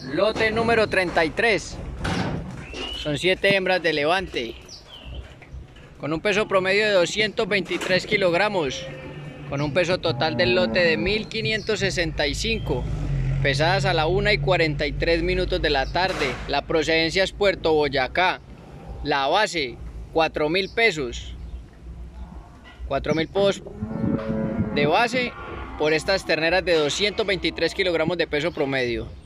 Lote número 33. Son 7 hembras de levante, con un peso promedio de 223 kilogramos, con un peso total del lote de 1565, pesadas a la 1:43 de la tarde. La procedencia es Puerto Boyacá. La base, 4.000 pesos. 4.000 pesos de base por estas terneras de 223 kilogramos de peso promedio.